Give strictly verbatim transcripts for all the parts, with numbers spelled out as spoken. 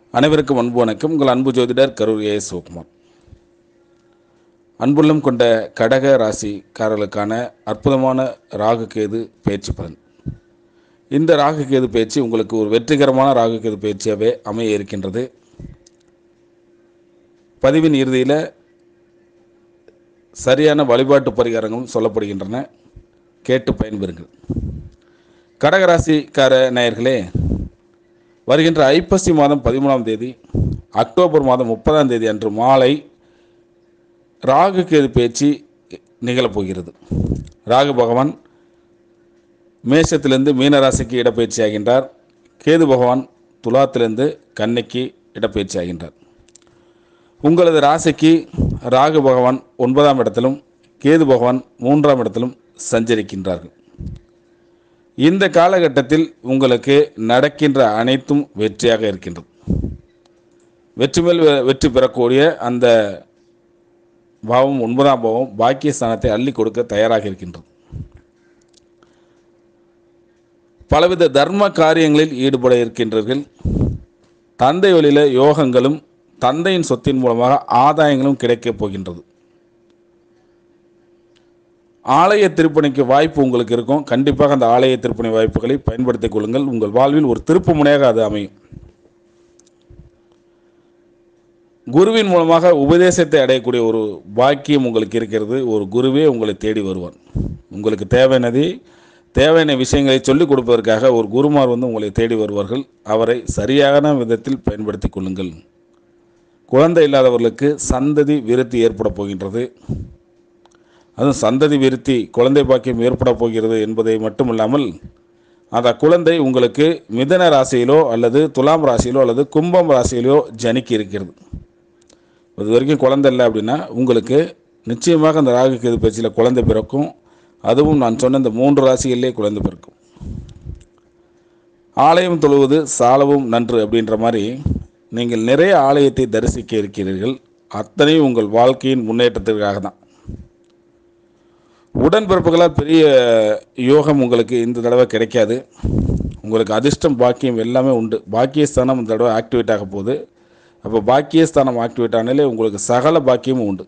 அனைவருக்கும் அன்பு வணக்கம். உங்கள் அன்பு ஜோதிடர் கரூர் ஏ. சிவகுமார். அன்புள்ளம் கொண்ட கடக ராசிக்காரர்களுக்கான அற்புதமான ராகு கேது பயிற்சி பலன். இந்த ராகு கேது பயிற்சி உங்களுக்கு ஒரு வெற்றிகரமான ராகு கேது பயிற்சியாகவே அமைய இருக்கின்றது. பதிவின் இறுதியில் சரியான வழிபாட்டு பரிகாரங்களும் சொல்லப்படுகின்றன, கேட்டு பயன்பெறுங்கள். கடகராசிக்கார நேயர்களே, வருகின்ற ஐப்பசி மாதம் பதிமூணாம் தேதி அக்டோபர் மாதம் முப்பதாம் தேதி அன்று மாலை ராகு கேது பயிற்சி நிகழப்போகிறது. ராகு பகவான் மேஷத்திலிருந்து மீனராசிக்கு இடப்பயிற்சி ஆகின்றார். கேது பகவான் துலாத்திலிருந்து கன்னிக்கு இடப்பயிற்சி ஆகின்றார். உங்களது ராசிக்கு ராகு பகவான் ஒன்பதாம் இடத்திலும் கேது பகவான் மூன்றாம் இடத்திலும் சஞ்சரிக்கின்றார்கள். இந்த காலகட்டத்தில் உங்களுக்கு நடக்கின்ற அனைத்தும் வெற்றியாக இருக்கின்றது. வெற்றி மேல் வெற்றி பெறக்கூடிய அந்த பாவம் ஒன்பதாம் பாவம் பாக்கியஸ்தானத்தை அள்ளி கொடுக்க தயாராக இருக்கின்றது. பலவித தர்ம காரியங்களில் ஈடுபட இருக்கின்றீர்கள். தந்தை வழியில் யோகங்களும் தந்தையின் சொத்தின் மூலமாக ஆதாயங்களும் கிடைக்கப் போகின்றது. ஆலய திருப்பணிக்கு வாய்ப்பு உங்களுக்கு இருக்கும். கண்டிப்பாக அந்த ஆலய திருப்பணி வாய்ப்புகளை பயன்படுத்திக் கொள்ளுங்கள். உங்கள் வாழ்வில் ஒரு திருப்பு முனையாக அது அமையும். குருவின் மூலமாக உபதேசத்தை அடையக்கூடிய ஒரு பாக்கியம் உங்களுக்கு இருக்கிறது. ஒரு குருவே உங்களை தேடி வருவார். உங்களுக்கு தேவையானதை தேவையான விஷயங்களை சொல்லிக் கொடுப்பதற்காக ஒரு குருமார் வந்து உங்களை தேடி வருவார்கள். அவரை சரியான விதத்தில் பயன்படுத்திக் கொள்ளுங்கள். குழந்தை இல்லாதவர்களுக்கு சந்ததி விருத்தி ஏற்பட போகின்றது. அதுவும் சந்ததி விருத்தி குழந்தை பாக்கியம் ஏற்பட போகிறது என்பதை மட்டுமில்லாமல் அந்த குழந்தை உங்களுக்கு மிதன ராசியிலோ அல்லது துலாம் ராசியிலோ அல்லது கும்பம் ராசியிலோ ஜனிக்கு இருக்கிறது. இது வரைக்கும் குழந்தை இல்லை அப்படின்னா உங்களுக்கு நிச்சயமாக அந்த ராகு கேது பயிற்சியில் குழந்தை பிறக்கும். அதுவும் நான் சொன்ன இந்த மூன்று ராசிகளிலே குழந்தை பிறக்கும். ஆலயம் தொழுவது சாலவும் நன்று அப்படின்ற மாதிரி நீங்கள் நிறைய ஆலயத்தை தரிசிக்க இருக்கிறீர்கள். அத்தனையும் உங்கள் வாழ்க்கையின் முன்னேற்றத்திற்காக தான். உடன்பிறப்புகளால் பெரிய யோகம் உங்களுக்கு இந்த தடவை கிடைக்காது. உங்களுக்கு அதிர்ஷ்டம் பாக்கியம் எல்லாமே உண்டு. பாக்கியஸ்தானம் இந்த தடவை ஆக்டிவேட் ஆக போகுது. அப்போ பாக்கியஸ்தானம் ஆக்டிவேட் ஆனாலே உங்களுக்கு சகல பாக்கியமும் உண்டு.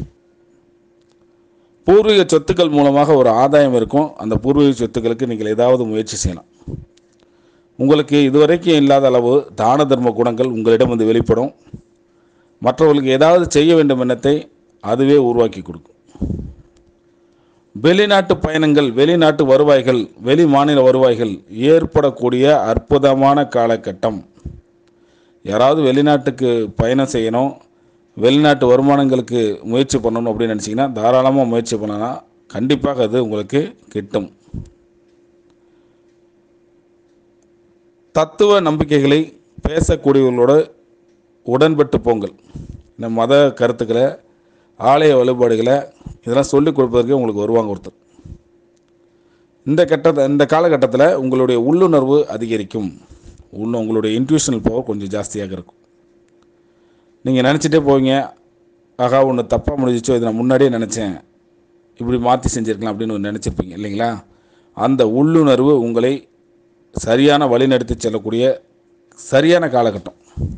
பூர்வீக சொத்துக்கள் மூலமாக ஒரு ஆதாயம் இருக்கும். அந்த பூர்வீக சொத்துக்களுக்கு நீங்கள் ஏதாவது முயற்சி செய்யலாம். உங்களுக்கு இதுவரைக்கும் இல்லாத அளவு தான தர்ம குணங்கள் உங்களிடம் வந்து வெளிப்படும். மற்றவர்களுக்கு ஏதாவது செய்ய வேண்டும் எண்ணத்தை அதுவே உருவாக்கி கொடுக்கும். வெளிநாட்டு பயணங்கள், வெளிநாட்டு வருவாய்கள், வெளி மாநில வருவாய்கள் ஏற்படக்கூடிய அற்புதமான காலகட்டம். யாராவது வெளிநாட்டுக்கு பயணம் செய்யணும், வெளிநாட்டு வருமானங்களுக்கு முயற்சி பண்ணணும் அப்படின்னு நினச்சிங்கன்னா தாராளமாக முயற்சி பண்ணலாம். கண்டிப்பாக அது உங்களுக்கு கிட்டும். தத்துவ நம்பிக்கைகளை பேசக்கூடியவர்களோடு உடன்பட்டு போங்கள். இந்த மத கருத்துக்களை, ஆலய வழிபாடுகளை இதெல்லாம் சொல்லிக் கொடுப்பதற்கு உங்களுக்கு வருவாங்க ஒருத்தர். இந்த கட்டத்தை இந்த காலகட்டத்தில் உங்களுடைய உள்ளுணர்வு அதிகரிக்கும். உள்ள உங்களுடைய இன்ட்யூஷனல் பவர் கொஞ்சம் ஜாஸ்தியாக இருக்கும். நீங்கள் நினச்சிட்டே போவீங்க, ஆகா ஒன்று தப்பாக முடிஞ்சிச்சோ, இதை நான் முன்னாடியே நினச்சேன், இப்படி மாற்றி செஞ்சுருக்கலாம் அப்படின்னு நினச்சிருப்பீங்க இல்லைங்களா? அந்த உள்ளுணர்வு உங்களை சரியான வழிநடத்தி செல்லக்கூடிய சரியான காலகட்டம்.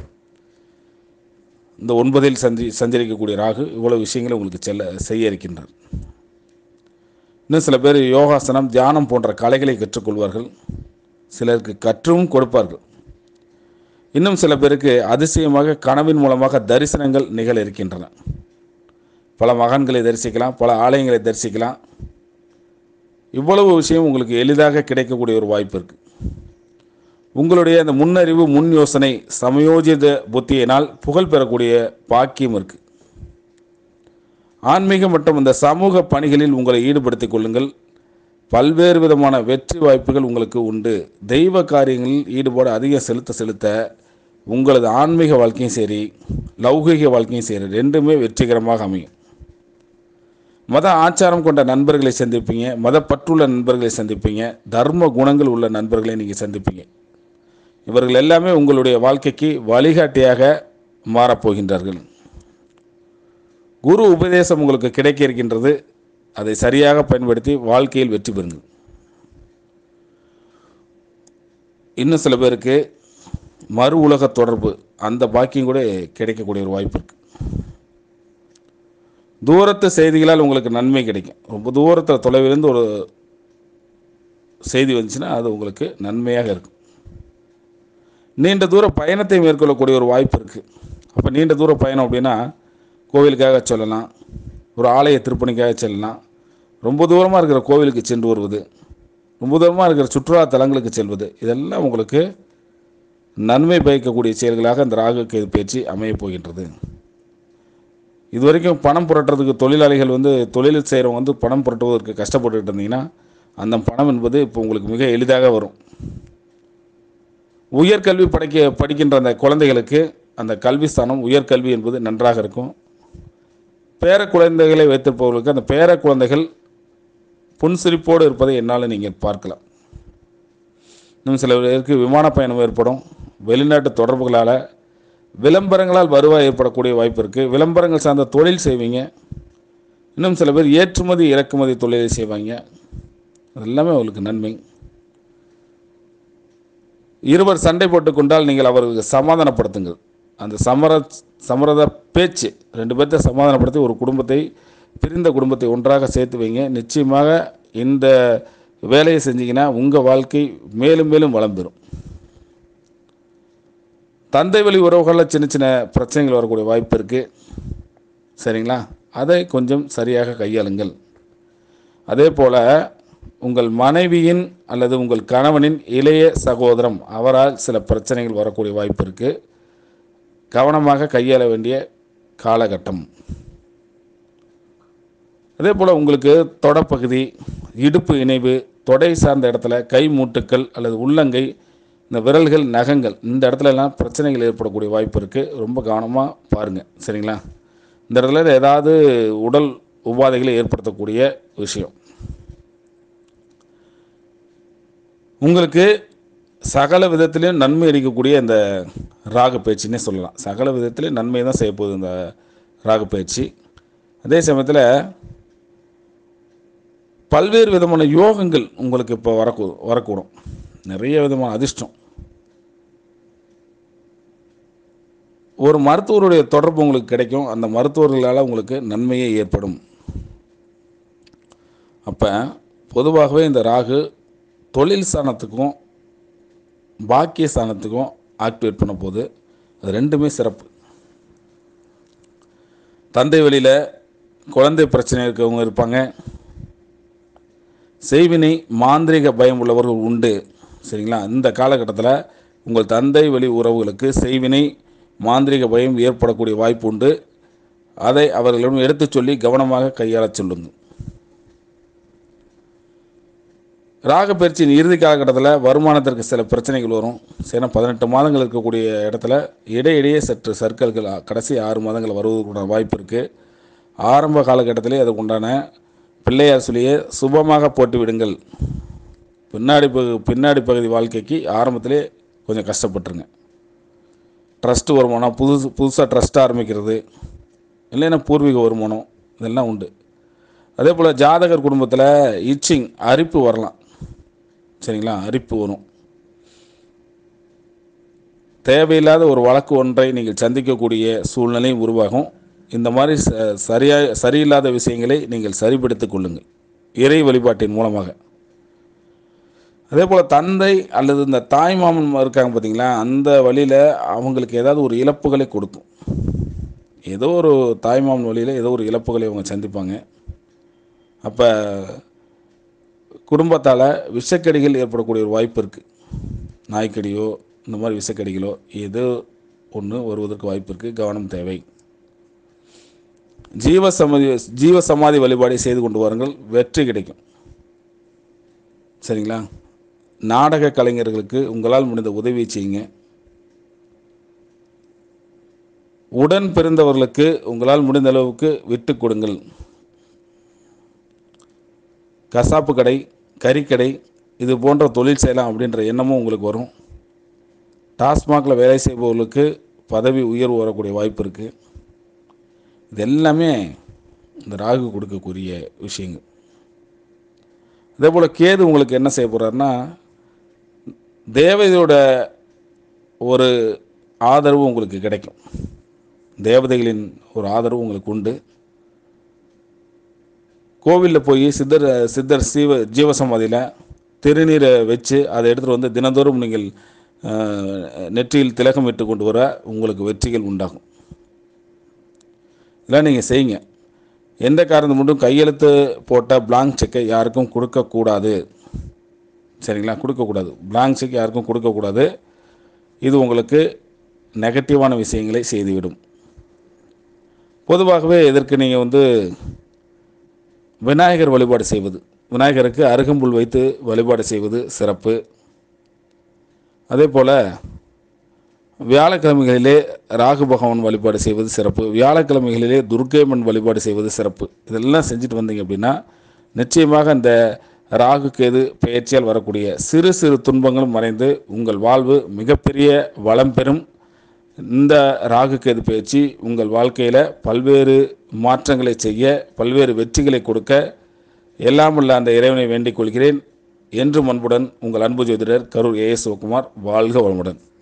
இந்த ஒன்பதில் சந்தி சஞ்சரிக்கக்கூடிய ராகு இவ்வளோ விஷயங்களை உங்களுக்கு செல்ல செய்ய இருக்கின்றார். இன்னும் சில பேர் யோகாசனம், தியானம் போன்ற கலைகளை கற்றுக்கொள்வார்கள். சிலருக்கு கற்றும் கொடுப்பார்கள். இன்னும் சில பேருக்கு அதிசயமாக கனவின் மூலமாக தரிசனங்கள் நிகழ இருக்கின்றன. பல மகான்களை தரிசிக்கலாம், பல ஆலயங்களை தரிசிக்கலாம். இவ்வளவு விஷயம் உங்களுக்கு எளிதாக கிடைக்கக்கூடிய ஒரு வாய்ப்பு இருக்குது. உங்களுடைய அந்த முன்னறிவு, முன் யோசனை, சமயோஜித புத்தியினால் புகழ் பெறக்கூடிய பாக்கியம் இருக்குது. ஆன்மீகம் மற்றும் இந்த சமூக பணிகளில் உங்களை ஈடுபடுத்திக் கொள்ளுங்கள். பல்வேறு விதமான வெற்றி வாய்ப்புகள் உங்களுக்கு உண்டு. தெய்வ காரியங்களில் ஈடுபாடு அதிகம் செலுத்த செலுத்த உங்களது ஆன்மீக வாழ்க்கையும் சரி, லௌகீக வாழ்க்கையும் சரி, ரெண்டுமே வெற்றிகரமாக அமையும். மத ஆச்சாரம் கொண்ட நண்பர்களை சந்திப்பீங்க. மதப்பற்றுள்ள நண்பர்களை சந்திப்பீங்க. தர்ம குணங்கள் உள்ள நண்பர்களை நீங்கள் சந்திப்பீங்க. இவர்கள் எல்லாமே உங்களுடைய வாழ்க்கைக்கு வழிகாட்டியாக மாறப்போகின்றார்கள். குரு உபதேசம் உங்களுக்கு கிடைக்க இருக்கின்றது. அதை சரியாக பயன்படுத்தி வாழ்க்கையில் வெற்றி பெறுங்கள். இன்னும் சில பேருக்கு மறு உலக தொடர்பு அந்த பாக்கியம் கூட கிடைக்கக்கூடிய ஒரு வாய்ப்பு இருக்குது. தூரத்து செய்திகளால் உங்களுக்கு நன்மை கிடைக்கும். ரொம்ப தூரத்தில் தொலைவிலிருந்து ஒரு செய்தி வந்துச்சுன்னா அது உங்களுக்கு நன்மையாக இருக்கும். நீண்ட தூர பயணத்தை மேற்கொள்ளக்கூடிய ஒரு வாய்ப்பு இருக்குது. அப்போ நீண்ட தூர பயணம் அப்படின்னா கோவிலுக்காக சொல்லலாம், ஒரு ஆலய திருப்பணிக்காக செல்லலாம், ரொம்ப தூரமாக இருக்கிற கோவிலுக்கு சென்று வருவது, ரொம்ப தூரமாக இருக்கிற சுற்றுலா தலங்களுக்கு செல்வது, இதெல்லாம் உங்களுக்கு நன்மை பயக்கக்கூடிய செயல்களாக இந்த ராகு கேது பயிற்சி அமையப் போகின்றது. இது வரைக்கும் பணம் புரட்டுறதுக்கு தொழிலாளிகள் வந்து தொழில் செய்கிறவங்க வந்து பணம் புரட்டுவதற்கு கஷ்டப்பட்டுக்கிட்டு இருந்தீங்கன்னா அந்த பணம் என்பது இப்போ உங்களுக்கு மிக எளிதாக வரும். உயர்கல்வி படிக்க படிக்கின்ற அந்த குழந்தைகளுக்கு அந்த கல்வி ஸ்தானம் உயர்கல்வி என்பது நன்றாக இருக்கும். பேர குழந்தைகளை வைத்திருப்பவர்களுக்கு அந்த பேர குழந்தைகள் புன்சிரிப்போடு இருப்பதை என்னால் நீங்கள் பார்க்கலாம். இன்னும் சில பேருக்கு விமான பயணம் ஏற்படும். வெளிநாட்டு தொடர்புகளால் விளம்பரங்களால் வருவாய் ஏற்படக்கூடிய வாய்ப்பு இருக்குது. விளம்பரங்கள் சார்ந்த தொழில் செய்வீங்க. இன்னும் சில பேர் ஏற்றுமதி இறக்குமதி தொழிலை செய்வாங்க. அது எல்லாமே அவங்களுக்கு நன்மை. இருவர் சண்டை போட்டுக்கொண்டால் நீங்கள் அவர்களுக்கு சமாதானப்படுத்துங்கள். அந்த சமர சமரத பேச்சு ரெண்டு பேர்த்த சமாதானப்படுத்தி ஒரு குடும்பத்தை பிரிந்த குடும்பத்தை ஒன்றாக சேர்த்து வைங்க. நிச்சயமாக இந்த வேலையை செஞ்சீங்கன்னா உங்கள் வாழ்க்கை மேலும் மேலும் வளம் பெறும். தந்தை வழி உறவுகளில் சின்ன சின்ன பிரச்சனைகள் வரக்கூடிய வாய்ப்பு இருக்குது. சரிங்களா? அதை கொஞ்சம் சரியாக கையாளுங்கள். அதே போல் உங்கள் மனைவியின் அல்லது உங்கள் கணவனின் இளைய சகோதரம் அவரால் சில பிரச்சனைகள் வரக்கூடிய வாய்ப்பு இருக்குது. கவனமாக கையாள வேண்டிய காலகட்டம். அதே போல் உங்களுக்கு தொடப்பகுதி, இடுப்பு இணைவு, தொடை சார்ந்த இடத்துல கை மூட்டுக்கள் அல்லது உள்ளங்கை, இந்த விரல்கள், நகங்கள், இந்த இடத்துல எல்லாம் பிரச்சனைகள் ஏற்படக்கூடிய வாய்ப்பு இருக்குது. ரொம்ப கவனமாக பாருங்கள். சரிங்களா? இந்த இடத்துல ஏதாவது உடல் உபாதைகளை ஏற்படுத்தக்கூடிய விஷயம். உங்களுக்கு சகல விதத்திலையும் நன்மை அளிக்கக்கூடிய இந்த ராகு பயிற்சின்னே சொல்லலாம். சகல விதத்திலையும் நன்மை தான் செய்ய போகுது இந்த ராகு பயிற்சி. அதே சமயத்தில் பல்வேறு விதமான யோகங்கள் உங்களுக்கு இப்போ வரக்கூ வரக்கூடும். நிறைய விதமான அதிர்ஷ்டம். ஒரு மருத்துவருடைய தொடர்பு உங்களுக்கு கிடைக்கும். அந்த மருத்துவர்களால் உங்களுக்கு நன்மையே ஏற்படும். அப்போ பொதுவாகவே இந்த ராகு தொழில் ஸ்தானத்துக்கும் பாக்கிய ஸ்தானத்துக்கும் ஆக்டிவேட் பண்ண போது அது ரெண்டுமே சிறப்பு. தந்தை வழியில் குழந்தை பிரச்சனை இருக்கவங்க இருப்பாங்க. செய்வினை மாந்திரிக பயம் உள்ளவர்கள் உண்டு. சரிங்களா? இந்த காலகட்டத்தில் உங்கள் தந்தை வழி உறவுகளுக்கு செய்வினை மாந்திரிக பயம் ஏற்படக்கூடிய வாய்ப்பு உண்டு. அதை அவர்களிடம் எடுத்து சொல்லி கவனமாக கையாள சொல்லுங்கள். ராகு பயிற்சியின் இறுதி காலகட்டத்தில் வருமானத்திற்கு சில பிரச்சனைகள் வரும். சரி, பதினெட்டு மாதங்கள் இருக்கக்கூடிய இடத்துல இடையிடையே சற்று சர்க்கிள்கள் கடைசி ஆறு மாதங்கள் வருவதற்குண்டான வாய்ப்பு இருக்குது. ஆரம்ப காலகட்டத்திலே அதுக்கு உண்டான பிள்ளையார் சொல்லியே சுபமாக போட்டு விடுங்கள். பின்னாடி பின்னாடி பகுதி வாழ்க்கைக்கு ஆரம்பத்திலே கொஞ்சம் கஷ்டப்பட்டுருங்க. ட்ரஸ்ட்டு வருமானம், புதுசு புதுசாக ட்ரஸ்ட் ஆரம்பிக்கிறது, இல்லைன்னா பூர்வீக வருமானம், இதெல்லாம் உண்டு. அதே போல் ஜாதகர் குடும்பத்தில் இச்சிங் அரிப்பு வரலாம். சரிங்களா? அரிப்பு வரும். தேவையில்லாத ஒரு வழக்கு ஒன்றை நீங்கள் சந்திக்கக்கூடிய சூழ்நிலை உருவாகும். இந்த மாதிரி ச சரியாக சரியில்லாத விஷயங்களை நீங்கள் சரிப்படுத்திக் கொள்ளுங்கள் இறை வழிபாட்டின் மூலமாக. அதே போல் தந்தை அல்லது இந்த தாய் மாமன் இருக்காங்க பார்த்தீங்களா, அந்த வழியில் அவங்களுக்கு ஏதாவது ஒரு இழப்புகளை கொடுக்கும். ஏதோ ஒரு தாய் மாமன் வழியில் ஏதோ ஒரு இழப்புகளை அவங்க சந்திப்பாங்க. அப்போ குடும்பத்தால் விஷக்கடிகள் ஏற்படக்கூடிய ஒரு வாய்ப்பு இருக்குது. நாய்க்கடியோ இந்த மாதிரி விஷக்கடிகளோ ஏதோ ஒன்று வருவதற்கு வாய்ப்பு இருக்குது. கவனம் தேவை. ஜீவ சமாதி ஜீவ சமாதி வழிபாடை செய்து கொண்டு வாருங்கள், வெற்றி கிடைக்கும். சரிங்களா? நாடக கலைஞர்களுக்கு உங்களால் முடிந்த உதவியை செய்யுங்க. உடன் பிறந்தவர்களுக்கு உங்களால் முடிந்த அளவுக்கு விட்டு கொடுங்கள். கசாப்பு கடை, கறிக்கடை, இது போன்ற தொழில் செய்யலாம் அப்படின்ற எண்ணமும் உங்களுக்கு வரும். டாஸ்மாகில் வேலை செய்பவர்களுக்கு பதவி உயர்வு வரக்கூடிய வாய்ப்பு இருக்குது. இது எல்லாமே இந்த ராகு கொடுக்கக்கூடிய விஷயங்கள். அதே போல் கேது உங்களுக்கு என்ன செய்ய போகிறாருன்னா, தேவதையோட ஒரு ஆதரவு உங்களுக்கு கிடைக்கும். தேவதைகளின் ஒரு ஆதரவு உங்களுக்கு உண்டு. கோவிலில் போய் சித்தர் சித்தர் சீவ ஜீவசமாதியில் திருநீரை வச்சு அதை எடுத்துகிட்டு வந்து தினந்தோறும் நீங்கள் நெற்றியில் திலகம் இட்டு கொண்டு வர உங்களுக்கு வெற்றிகள் உண்டாகும். இதெல்லாம் நீங்கள் செய்யுங்க. எந்த காரணம் மட்டும் கையெழுத்து போட்ட பிளாங்க் செக்கை யாருக்கும் கொடுக்கக்கூடாது. சரிங்களா? கொடுக்கக்கூடாது. பிளாங்க் செக் யாருக்கும் கொடுக்கக்கூடாது. இது உங்களுக்கு நெகட்டிவான விஷயங்களை செய்துவிடும். பொதுவாகவே இதற்கு நீங்கள் வந்து விநாயகர் வழிபாடு செய்வது, விநாயகருக்கு அருகம்புல் வைத்து வழிபாடு செய்வது சிறப்பு. அதே போல் வியாழக்கிழமைகளிலே ராகு பகவான் வழிபாடு செய்வது சிறப்பு. வியாழக்கிழமைகளிலே துர்க்கைம்மன் வழிபாடு செய்வது சிறப்பு. இதெல்லாம் செஞ்சுட்டு வந்தீங்க அப்படின்னா நிச்சயமாக இந்த ராகு கேது பெயர்ச்சியால் வரக்கூடிய சிறு சிறு துன்பங்களும் மறைந்து உங்கள் வாழ்வு மிகப்பெரிய வளம் பெறும். இந்த ராகு கேது பயிற்சி உங்கள் வாழ்க்கையில் பல்வேறு மாற்றங்களை செய்ய, பல்வேறு வெற்றிகளை கொடுக்க எல்லாம் உள்ள அந்த இறைவனை வேண்டிக் கொள்கிறேன். என்றும் அன்புடன் உங்கள் அன்பு ஜோதிடர் கரூர் ஏ எஸ் சிவகுமார். வாழ்க வளமுடன்.